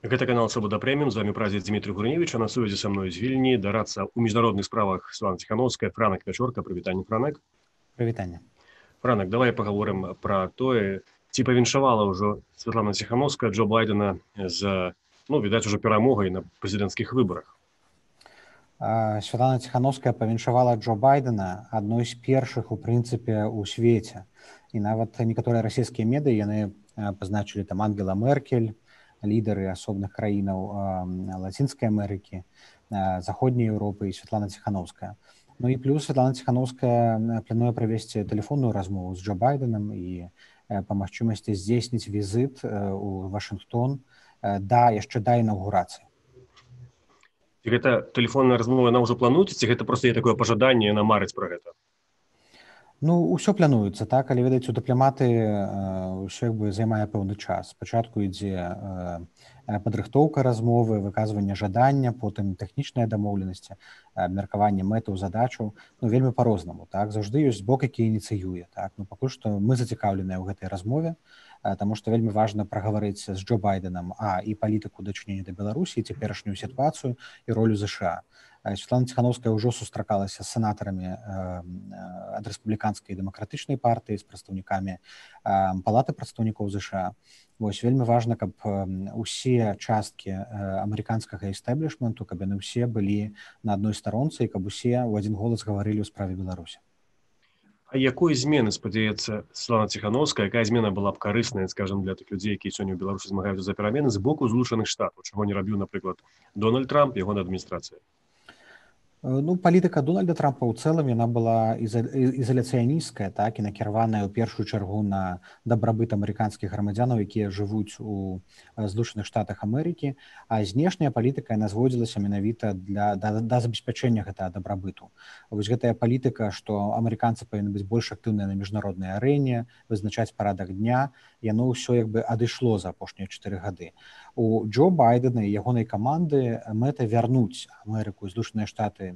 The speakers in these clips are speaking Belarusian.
Гэта канал Свабода Прэміум, з вами прадзед Дмітрий Гурневич, а на сувязі са мной з Вільні дарацца ў міжнародных справах Святлана Ціхановская, Франак Пячорка. Прывітанне, Франак. Прывітанне. Франак, давай паговорым пра тое, ці павіншавала ўжо Святлана Ціхановская Джо Байдена з, відаць, ужо перамогай на прэзідэнцкіх выбарах. Святлана Ціхановская павіншавала Джо Байдена адной з першых, у прынцыпе, у свеце. І нават некаторыя расійскія медыі яны пазначылі там Ангела Меркель, лідары асобных краінаў Лацінскай Амерыкі, Заходняй Еўропы і Святлана Ціхановская. Ну і плюс Святлана Ціхановская плануе правесці тэлефонную размову з Джо Байденам і па магчымасці здзейсніць візіт у Вашынгтон яшчэ да інаўгурацыі. Ці гэта тэлефонная размова, яна ўжо плануецца, ці гэта проста є такое пажаданне, яна марыць пра гэта? Ўсё плануецца, так, але, ведаеце, у дыпламаты ўсё займае пэўны час. Спачатку ідзе падрыхтоўка размовы, выказванне жадання, потым тэхнічныя дамоўленасці, абмеркаванне мэтаў, задачаў, вельмі па-рознаму, так, заўжды ёсць бок, які ініцыюе, так, пакуль што мы зацікаўленыя ў гэтай размове, таму што вельмі важна прагаварыць з Джо Байденам і палітыку дачынення да Беларусі, і цяперашнюю сітуацыю і ролю ЗША. Святлана Ціхановская ўжо сустракалася з сенатарамі ад рэспубліканскай і дэмакратычнай партыі, з прадстаўнікамі палаты прадстаўнікоў ЗША. Вельмі важна, каб усе часткі амерыканскага эстаблішменту, каб яны ўсе былі на адной старонцы і каб усе ў адзін голас гаварылі ў справе Беларусі. А якой змены спадзяецца Святлана Ціхановская, якая змена была б карысная, скажам, для тых людзей, якія сёння ў Беларусі змагаюцца за перамены з боку Злучаных Штатаў, чаго не рабіў, напрыклад, Дональд Трамп, ягоная адміністрацыя? Палітыка Дональда Трампа ў цэлым яна была ізаляцыянісцкая, так, і накіраваная ў першую чаргу на дабрабыт амерыканскіх грамадзянаў, якія жывуць у Злучаных Штатах Амерыкі, а знешняя палітыка яна зводзілася менавіта да забеспячэння гэтага дабрабыту. Гэтая палітыка, што амерыканцы павінны быць больш актыўныя на міжнароднай арэне, вызначаць парадак дня, яно ўсё адышло за апошнія 4 гады. У Джо Байдена і ягонай каманды мэта вярнуць Амерыку і Злучаныя Штаты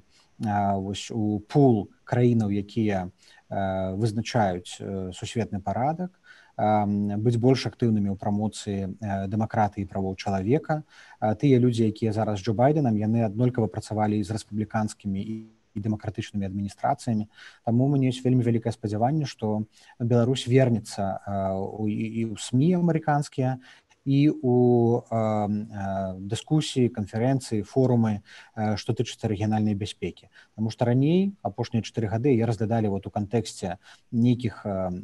у пул краінаў, якія вызначаюць сусветны парадак, быць больш актыўнымі ў прамоцыі дэмакратыі і правоў чалавека. Тыя людзі, якія зараз з Джо Байденам, яны аднолькава працавалі з рэспубліканскімі і дэмакратычнымі адміністрацыямі. Таму у мяне ёсць вельмі вялікае спадзяванне, што Беларусь вернецца і ў СМІ амерыканскія, і у дыскусіі, канферэнцыі, форумы, што тычыцца рэгіянальнай бяспекі. Таму што раней, апошнія 4 гады, разглядалі у кантэксце нейкіх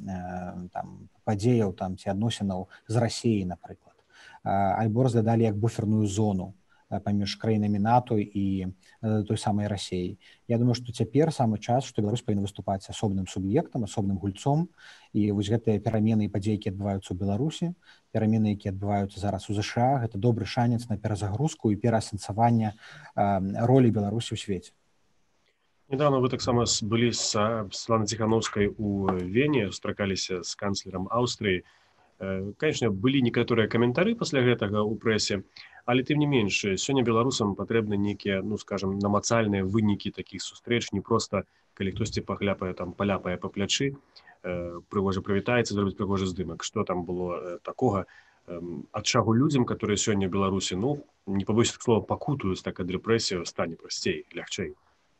падзеяў ці адносінаў з Расіяй, напрыклад. Альбо разглядалі як буферную зону паміж краінамі НАТО і той самай Расіяй. Я думаю, што цяпер самы час, што Беларусь павінна выступаць асобным суб'ектам, асобным гульцом, і гэтыя перамены і падзеі, якія адбываюцца ў Беларусі, перамены, якія адбываюцца зараз у ЗША, гэта добры шанец на перазагрузку і пераасэнсаванне ролі Беларусі ў свеце. Недавно вы таксама былі з Святланай Ціхановскай у Вене, сустракаліся з канцлерам Аўстрыі. Конечно, былі некаторыя каментары пасля гэтага ў прэсе, але тым не менш, сёння беларусам патрэбны нейкія, скажам, намацальныя вынікі такіх сустрэч, не проста, калі хтосьці паляпае па плячы, прыгожа прывітаецца, зробіць прыгожы здымак. Што там было такога, ад чаго людзям, которые сёння ў Беларусі, не пабоюся слова, пакутаюць так ад рэпрэсіяў, стане прасцей, лягчэй?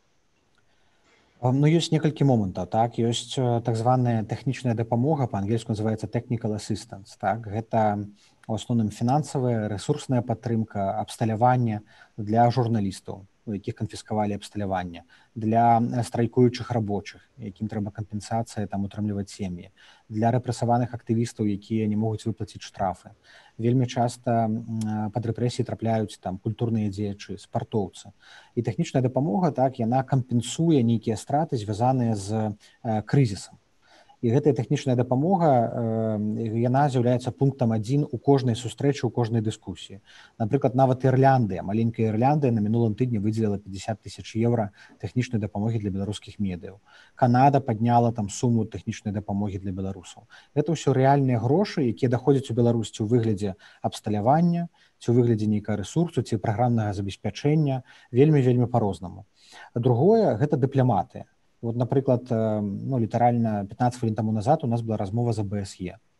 Ёсць некалькі момантаў, так, ёсць так званая тэхнічная дапамога, па-ангельску называецца technical assistance, так, гэта у асноўным фінансавая, рэсурсная падтрымка, абсталяванне для журналістаў, у якіх канфіскавалі абсталяванне, для страйкуючых рабочых, якім трэба кампенсацыя утрымліваць сем'і, для рэпрэсаваных актывістаў, якія не могуць выплаціць штрафы. Вельмі часта пад рэпрэсіі трапляюць культурныя дзеячы, спартоўцы. І тэхнічная дапамога, так, яна кампенсуе нейкія страты, звязаныя з крызісам. І гэтая тэхнічная дапамога, яна з'яўляецца пунктам 1 у кожнай сустрэчы, у кожнай дыскусіі. Напрыклад, нават Ірландыя, маленькая Ірландыя на мінулым тыдні выдзеліла 50 000 евро тэхнічнай дапамогі для беларускіх медыяў. Канада падняла суму тэхнічнай дапамогі для беларусаў. Гэта ўсё рэальныя грошы, якія даходзяць у Беларусь у выглядзе абсталявання, ці ў выглядзе нейкага рэсурсу, ці праграмнага забеспячэння, вельмі па-рознаму. Другое, гэта дыпламатыя. Напрыклад, літаральна 15 хвілін таму назад у нас была размова з АБСЕ.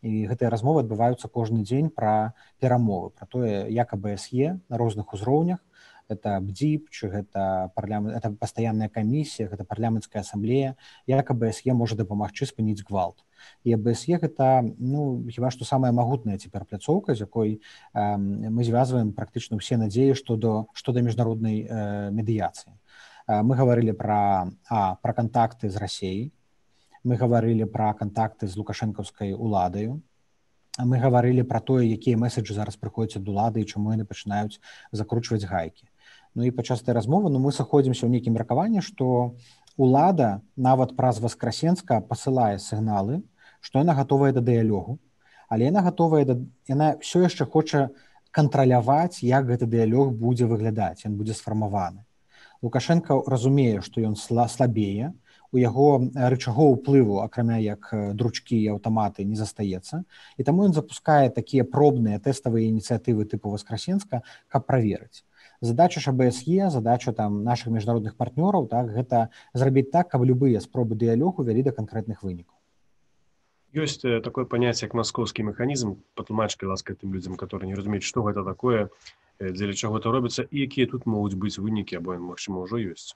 І гэтыя размовы адбываюцца кожны дзень пра перамовы, пра тое, як АБСЕ на розных узроўнях, это БДИП, чи гэта пастаянная камісія, гэта парламенцкая асамблея, як АБСЕ можа дапамагчы спыніць гвалт. І АБСЕ гэта, ну, хіба што самая магутная цяпер пляцоўка, з якой мы звязваем практычна ўсе надзеі што да міжнароднай медыяцыі. Мы гаварылі пра кантакты з Расіяй, мы гаварылі пра кантакты з лукашэнкаўскай уладаю, мы гаварылі пра тое, якія меседжы зараз прыходзяць ад улады і чаму яны пачынаюць закручваць гайкі. Ну і падчас гэтай размовы мы сыходзімся ў нейкім меркаванні, што улада нават праз Васкрасенска пасылае сігналы, што яна гатовая да дыялогу, але яна ўсё яшчэ хоча кантраляваць, як гэты дыялог будзе выглядаць, ён будзе сфармаваны. Лукашенко разумее, што ён слабее, у яго рычагоў уплыву, акрамя як дручкі і аўтаматы, не застаецца. І таму ён запускае такія пробныя тэставыя ініцыятывы тыпу Васкрасенска, каб праверыць. Задача ж АБСЕ, задача нашых міжнародных партнёраў, гэта зрабіць так, каб любыя спробы дыялогу вялі да канкрэтных вынікаў. Ёсць такое паняцце, як маскоўскі механізм. Патлумачкай, ласка, тым людзям, которые не разумеюць, што гэта такое, дзеля чаго это робіцца, і якія тут могуць быць вынікі, або, магчыма, ўжо ёсць.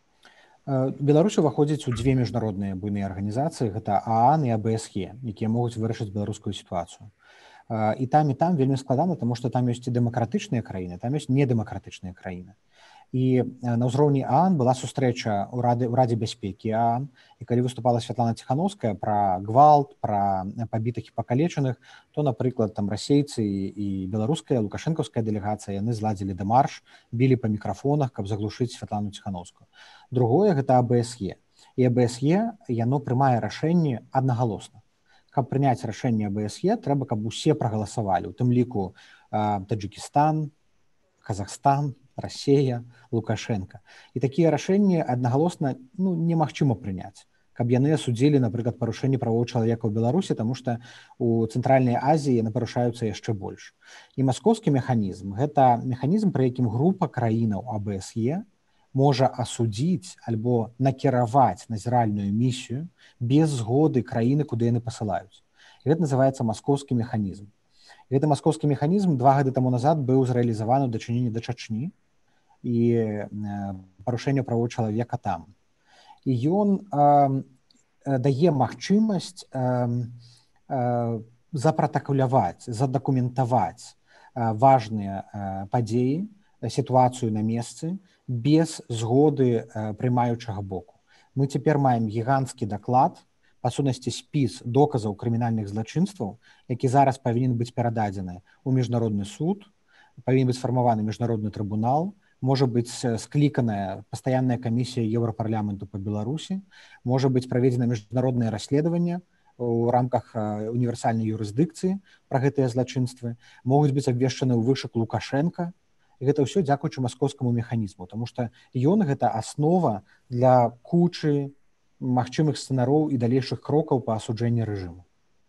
Беларусь уваходзіць у дзве міжнародныя буйныя арганізацыі, гэта ААН і АБСЕ, якія могуць вырашыць беларускую сітуацыю. І там вельмі складана, таму што там ёсць і дэмакратычныя краіны, там ёсць недэмакратычныя краіны. І на ўзроўні ААН была сустрэча ў Радзе бяспекі ААН, і калі выступала Святлана Ціханаўская пра гвалт, пра пабітых і пакалечаных, то, напрыклад, там расейцы і беларуская, лукашэнкаўская дэлегацыя, яны зладзілі дэмарш, білі па мікрафонах, каб заглушыць Святлану Ціханаўскую. Другое гэта АБСЕ. І АБСЕ, яно прымае рашэнні аднагалосна. Каб прыняць рашэнне АБСЕ, трэба, каб усе прагаласавалі, у тым ліку Таджикістан, Казахстан, Расія, Лукашенко. І такія рашэнні аднагалосна немагчыма прыняць, каб яны асудзілі, напрыклад, парушэнне правоў чалавека ў Беларусі, таму што у Цэнтральнай Азіі яны парушаюцца яшчэ больш. І маскоўскі механізм – гэта механізм, пры якім група краінаў АБСЕ можа асудзіць альбо накіраваць назіральную місію без згоды краіны, куды яны пасылаюць. І гэта называецца маскоўскі механізм. Гэты маскоўскі механізм 2 гады таму назад быў зрэалізаваны ў дачыненні да Чачні і парушэння правоў чалавека там. І ён дае магчымасць запратакуляваць, задакументаваць важныя падзеі, сітуацыю на месцы без згоды прымаючага боку. Мы цяпер маем гіганцкі даклад, па сутнасці спіс доказаў крымінальных злачынстваў, які зараз павінен быць перададзены ў міжнародны суд, павінен быць сфармаваны міжнародны трыбунал, можа быць скліканая пастаянная камісія Еўрапарламенту па Беларусі, можа быць праведзена міжнароднае расследаванне у рамках універсальнай юрысдыкцыі пра гэтыя злачынствы, могуць быць абвешчаны ў вышак Лукашенка. І гэта ўсё дзякуючы маскоўскаму механізму, таму што ён гэта аснова для кучы магчымых сцэнароў і далейшых крокаў па асуджэнні рэжыму.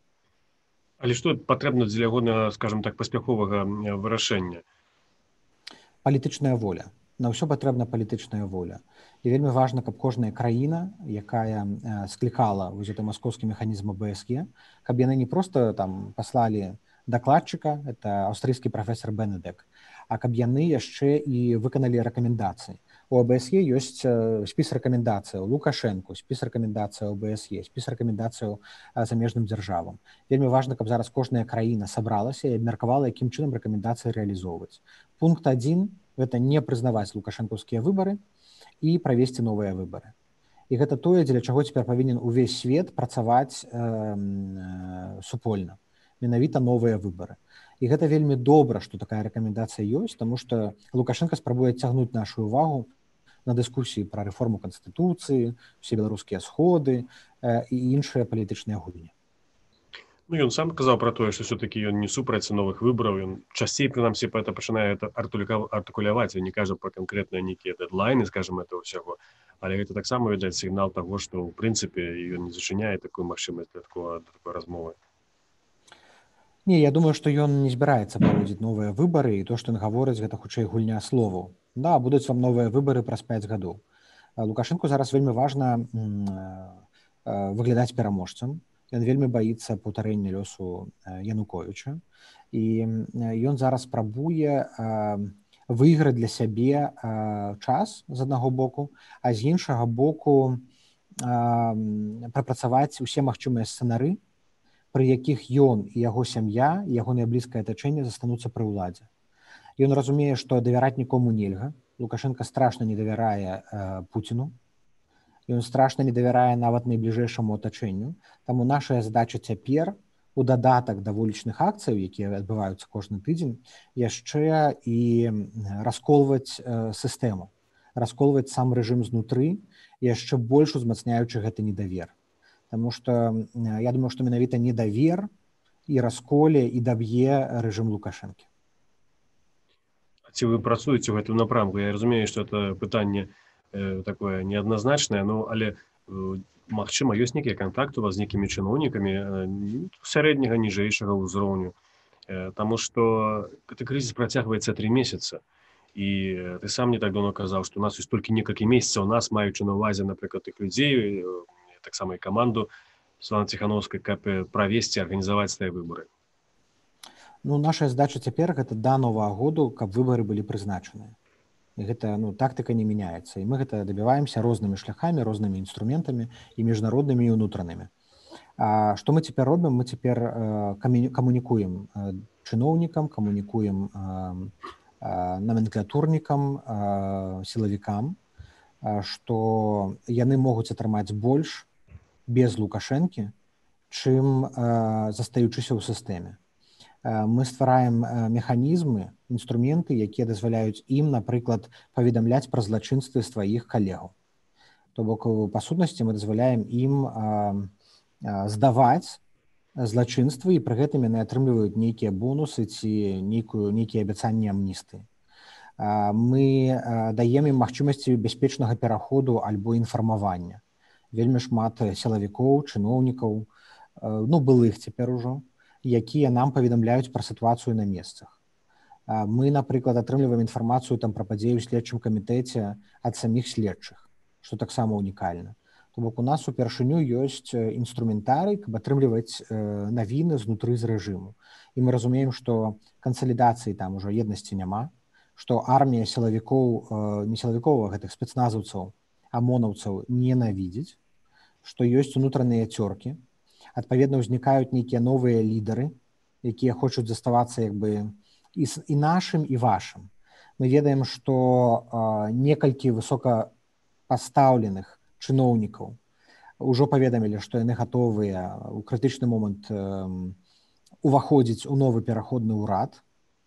Але што патрэбна для ягонага, скажам так, паспяховага вырашэння? Палітычная воля. На ўсё патрэбна палітычная воля. І вельмі важна, каб кожная краіна, якая склікала гэты маскоўскі механізм АБСЕ, каб яны не проста паслалі дакладчыка, это аўстрыйскі прафесор Бенедек, а каб яны яшчэ і выканалі рэкамендацыі. У АБСЕ ёсць спіс рэкамендацыяў Лукашэнку, спіс рэкамендацыяў АБСЕ, спіс рэкамендацыяў замежным дзяржавам. Вельмі важна, каб зараз кожная краіна сабралася і абмеркавала, якім чынам рэкамендацыі рэалізоўваць. Пункт 1 – гэта не прызнаваць лукашэнкаўскія выбары і правесці новыя выбары. І гэта тое, дзеля чаго цяпер павінен увесь свет працаваць супольна. Менавіта новыя выбары. І гэта вельмі добра, што такая рэкамендацыя ёсць, таму што Лукашенко спрабуе цягнуць нашу ўвагу на дыскусіі пра рэформу Канстытуцыі, усе беларускія сходы і іншыя палітычныя гульні. Ну, ён сам казаў пра тое, што все-таки ён не супраць новых выбараў, ён часцей, прынамсі, па это пачынае артыкуляваць, і не кажа пра канкрэтныя нейкія дэдлайны, скажам, этого ўсяго. Але гэта таксама, відаць, сігнал таго, што, ў прынцыпе, ён не зачыняе такую магчымасць для такой размовы. Не, я думаю, што ён не збіраецца праводзіць новыя выбары, і то, што ён гаворыць, гэта хутчэй гульня словаў. Да, будуць вам новыя выбары праз 5 гадоў. Лукашэнку зараз вельмі важна выглядаць пераможцам. Ён вельмі баіцца паўтарэння лёсу Януковіча. І ён зараз спрабуе выйграць для сябе час з аднаго боку, а з іншага боку прапрацаваць усе магчымыя сцэнары, пры якіх ён і яго сям'я, і ягонае блізкае атачэнне застануцца пры ўладзе. Ён разумее, што давяраць нікому нельга. Лукашенко страшна не давярае Пуціну. Ён страшна не давярае нават найбліжэйшаму атачэнню. Таму нашая задача цяпер у дадатак да вулічных акцыяў, якія адбываюцца кожны тыдзень, яшчэ і расколваць сістэму, расколваць сам рэжым знутры, яшчэ больш узмацняючы гэты недавер. Таму што я думаю, што менавіта недавер і расколе і даб'е рэжым Лукашэнкі. Ці вы працуеце ў гэтым напрамку? Я разумею, што это пытанне такое неадназначнае, але магчыма, ёсць нейкія кантакты у вас з нейкімі чыноўнікамі сярэдняга, ніжэйшага ўзроўню. Таму што гэты крызіс працягваецца 3 месяца. І ты сам не так давно казаў, што у нас ёсць толькі некалькі месяцаў, нас, маючы на ўвазе, напрыклад, тых людзей, таксама і каманду Святланы Ціханаўскай, каб правесці, арганізаваць тыя выбары. Наша задача цяпер гэта да Новага году, каб выбары былі прызначаныя. І гэта тактыка не мяняецца. І мы гэта дабіваемся рознымі шляхамі, рознымі інструментамі і міжнароднымі і ўнутранымі. Што мы цяпер робім? Мы цяпер камунікуем чыноўнікам, камунікуем наменклатурнікам, сілавікам, што яны могуць атрымаць больш без Лукашэнкі, чым застаючыся ў сістэме. Мы ствараем механізмы, інструменты, якія дазваляюць ім, напрыклад, паведамляць пра злачынствы сваіх калегаў. То бок, па сутнасці, мы дазваляем ім здаваць злачынствы, і пры гэтым яны атрымліваюць нейкія бонусы ці нейкія абяцанні амністыі. Мы даем ім магчымасці бяспечнага пераходу альбо інфармавання. Вельмі шмат сілавікоў, чыноўнікаў, былых цяпер ужо, якія нам паведамляюць пра сітуацыю на месцах. Мы, напрыклад, атрымліваем інфармацыю пра падзеі ў следчым камітэце ад саміх следчых, што таксама ўнікальна. То бок у нас упершыню ёсць інструментарый, каб атрымліваць навіны знутры з рэжыму. І мы разумеем, што кансалідацыі там ужо еднасці няма, што армія сілавікоў, не сілавікоў, а гэтых спецназаўцаў, амонаўцаў ненавідзіць, што ёсць унутраныя цёркі. Адпаведна, ўзнікаюць нейкія новыя лідары, якія хочуць заставацца і нашым, і вашым. Мы ведаем, што некалькі высокапастаўленых чыноўнікаў ўжо паведамілі, што яны гатовыя ў крытычны момант уваходзіць у новы пераходны ўрад.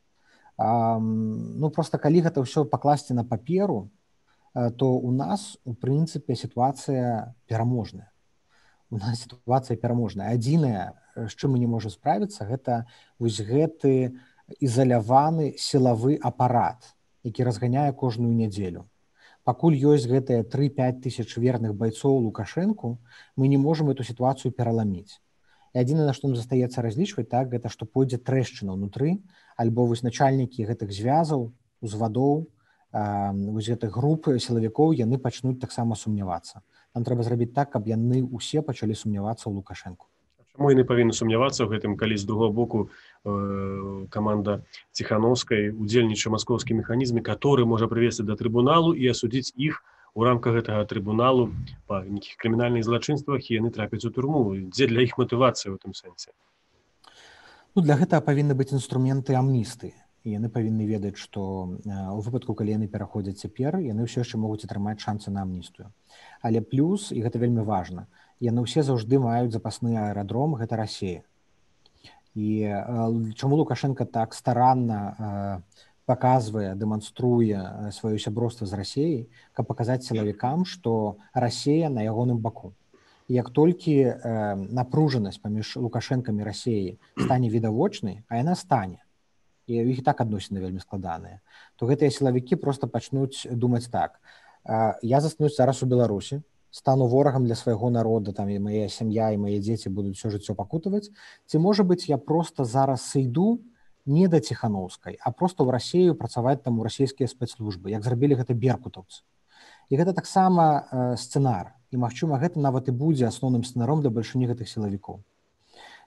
Проста калі гэта ўсё пакласці на паперу, то у нас, у прынцыпе, сітуацыя пераможная. У нас сітуацыя пераможная. Адзінае, з чым мы не можам справіцца, гэта вось гэты ізаляваны сілавы апарат, які разганяе кожную нядзелю. Пакуль ёсць гэтыя 3-5 тысяч верных байцоў Лукашэнку, мы не можам эту сітуацыю пераламіць. І адзінае, на што нам застаецца разлічваць, гэта што пойдзе трэшчына ўнутры, альбо вось начальнікі гэтых звязаў, узвадоў, вось гэтых груп сілавікоў, яны пачнуць таксама сумнявацца. Нам трэба зрабіць так, каб яны ўсе пачалі сумнявацца ў Лукашэнку. Чаму яны павінны сумнявацца ў гэтым, калі з другого боку каманда Ціханаўскай удзельнічае ў маскоўскім механізме, который можа прывесці да трыбуналу і асудзіць іх у рамках гэтага трыбуналу па нейкіх крымінальных злачынствах, і яны трапяць у турму. Дзе для іх матывацыя ў тым сэнсе? Для гэтага павінны быць інструменты амністыі. І яны павінны ведаць, што ў выпадку, калі яны пераходзяць цяпер, яны ўсё яшчэ могуць атрымаць шансы на амністыю. Але плюс, і гэта вельмі важна, яны ўсе заўжды маюць запасны аэрадром, гэта Расія. І чаму Лукашенко так старанна паказвае, дэманструе сваё сяброўства з Расіяй, каб паказаць сілавікам, што Расія на ягоным баку. І як толькі напружанасць паміж Лукашэнкам і Расіяй стане відавочнай, а яна стане, і ў іх так адносіны вельмі складаныя, то гэтыя сілавікі проста пачнуць думаць так: я застанусь зараз у Беларусі, стану ворагам для свайго народа, там і моя сям'я, і мае дзеці будуць усё жыццё пакутаваць, ці, можа быць, я проста зараз сыйду не да Ціханаўскай, а проста ў Расію працаваць там у расійскія спецслужбы, як зрабілі гэта беркутаўцы. І гэта таксама сцэнар, і, магчыма, гэта нават і будзе асноўным сцэнаром для бальшыні гэтых сілавікоў.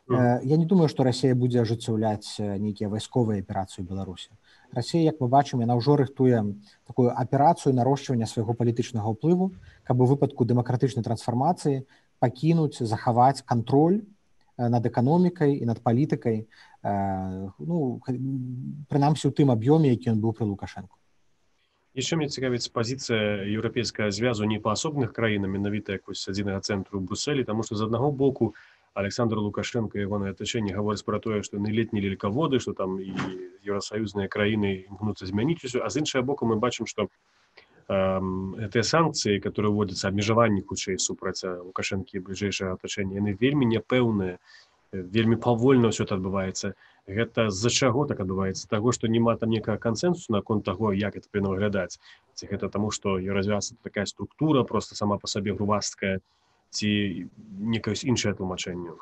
Я не думаю, што Расія будзе ажыццяўляць нейкія вайсковыя аперацыі ў Беларусі. Расія, як мы бачым, яна ўжо рыхтуе такую аперацыю нарошчвання свайго палітычнага ўплыву, каб у выпадку дэмакратычнай трансфармацыі пакінуць, захаваць кантроль над эканомікай і над палітыкай, ну, прынамсі ў тым аб'ёме, які ён быў пры Лукашэнку. Яшчэ мне цікавіць пазіцыя еўрапейскага звязу не па асобных краінах, менавіта якось адзінага цэнтру ў Брусэлі, таму што з аднаго боку Александр Лукашенко і ягонае атачэнне гаворыць пра тое, што яны летнія лелькаводы, што там і еўрасаюзныя краіны імкнуцца змяніць усё, а з іншага боку мы бачым, што гэтыя санкцыі, которые вводзяцца, абмежаванні хутчэй супраць Лукашэнкі і бліжэйшага атачэння, яны вельмі няпэўныя, вельмі павольна ўсё это адбываецца. Гэта з-за чаго так адбываецца? Таго, што няма там некага кансэнсусу наконт таго, як это павінна выглядаць? Ці гэта таму, што еўразвяз — такая структура, просто сама па сабе грувасткая, ці некае іншае тлумачэнне?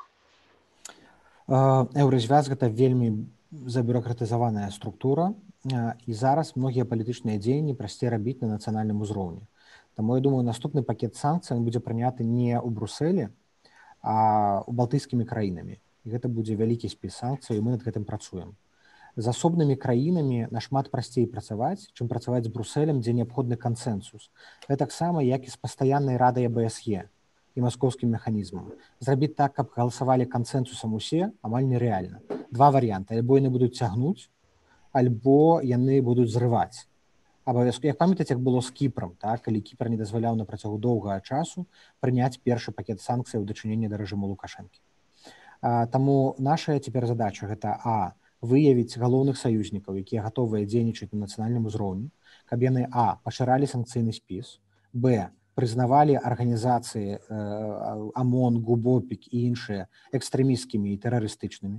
Еўразвяз — гэта вельмі забюракратызаваная структура, і зараз многія палітычныя дзеянні прасцей рабіць на нацыянальным узроўні. Таму я думаю, наступны пакет санкцый будзе прыняты не ў Брусэлі, а ў балтыйскімі краінамі. І гэта будзе вялікі спіс санкцый, і мы над гэтым працуем. З асобнымі краінамі нашмат прасцей працаваць, чым працаваць з Брусэлем, дзе неабходны кансэнсус. Гэта таксама, як і з пастаяннай радай АБСЕ і маскоўскім механізмам. Зрабіць так, каб галасавалі кансэнсусам усе, амаль нерэальна. Два варыянты: альбо яны будуць цягнуць, альбо яны будуць зрываць. Абавязкова, як памятаеце, як было з Кіпром, так? Калі Кіпр не дазваляў на працягу доўгага часу прыняць першы пакет санкцый ў дачыненні да рэжыму Лукашэнкі. Таму наша цяпер задача — гэта выявіць галоўных саюзнікаў, якія гатовыя дзейнічаць на нацыянальным узроўні, каб яны пашыралі санкцыйны спіс, прызнавалі арганізацыі ОМОН, ГУБОПІК і іншыя экстрэмісцкімі і тэрарыстычнымі,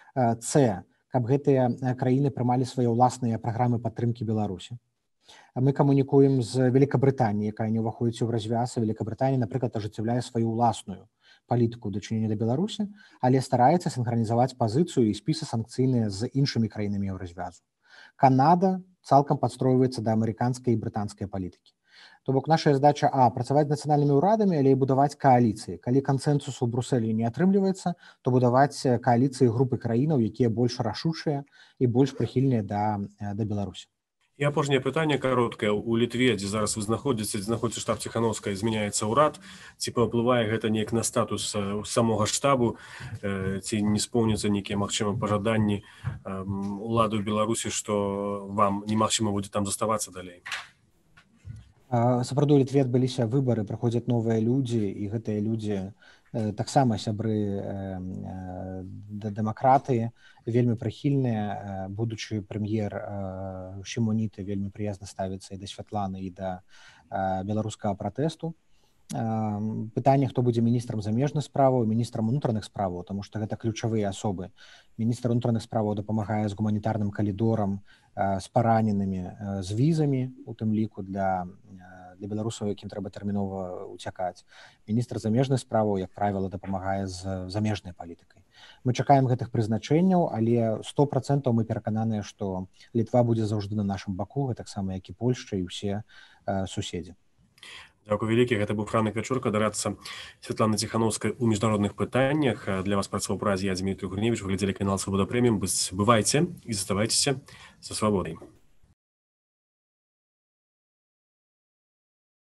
каб гэтыя краіны прымалі свае ўласныя праграмы падтрымкі Беларусі. Мы камунікуем з Великабрытаніяй, якая не ўваходзіць у развяз. Великабрытанія, напрыклад, ажыццяўляе сваю ўласную палітыку ў дачыненні да Беларусі, але стараецца сінхранізаваць пазіцыю і спісы санкцыйныя з іншымі краінамі Еўразвязу. Канада цалкам падстройваецца да амерыканскай і брытанскай палітыкі. То бок наша задача працаваць з нацыянальнымі ўрадамі, але і будаваць кааліцыі. Калі кансэнсусу ў Брусэлі не атрымліваецца, то будаваць кааліцыі групы краінаў, якія больш рашучыя і больш прыхільныя да Беларусі. І апошняе пытанне кароткае. У Літве, дзе зараз вы знаходзіце, дзе знаходзіцца штаб Ціханаўскай, змяняецца ўрад. Ці паўплывае гэта неяк на статус самога штабу, ці не споўняцца нейкія магчымыя пажаданні улады ў Беларусі, што вам немагчыма будзе там заставацца далей? Сапраўды, у Літве адбыліся выбары, праходзяць новыя людзі, і гэтыя людзі таксама сябры дэмакраты, вельмі прыхільныя. Будучы прэм'ер Шімоніты вельмі прыязна ставіцца і да Святланы, і да беларускага пратэсту. Пытанне, хто будзе міністрам замежных справаў і міністрам унутраных справаў, таму што гэта ключавыя асобы. Міністр унутраных справаў дапамагае з гуманітарным калідорам, з параненымі, з візамі, у тым ліку для беларусаў, якім трэба тэрмінова уцякаць. Міністр замежных справаў, як правіла, дапамагае з замежнай палітыкай. Мы чакаем гэтых прызначэнняў, але 100% мы перакананыя, што Літва будзе заўжды на нашым баку, гэтаксама, як і Польшча і ўсе суседзі. Дзякуй вялікі. Гэта быў Франак Вячурка, дарадца Святланы Ціханаўскай у міжнародных пытаннях. Для вас працаваў праз я, Дмітрий Гурневіч. Вы глядзелі канал Свабода Прэміум. Бывайце і заставайцеся са свабодай.